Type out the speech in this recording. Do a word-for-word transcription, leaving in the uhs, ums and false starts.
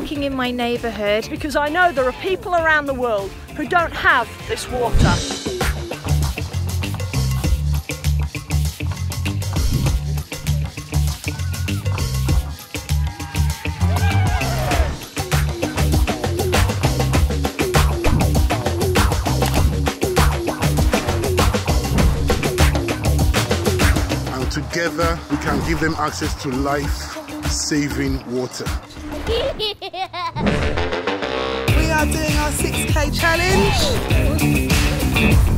working in my neighbourhood. Because I know there are people around the world who don't have this water. Together, we can give them access to life-saving water. We are doing our six K challenge.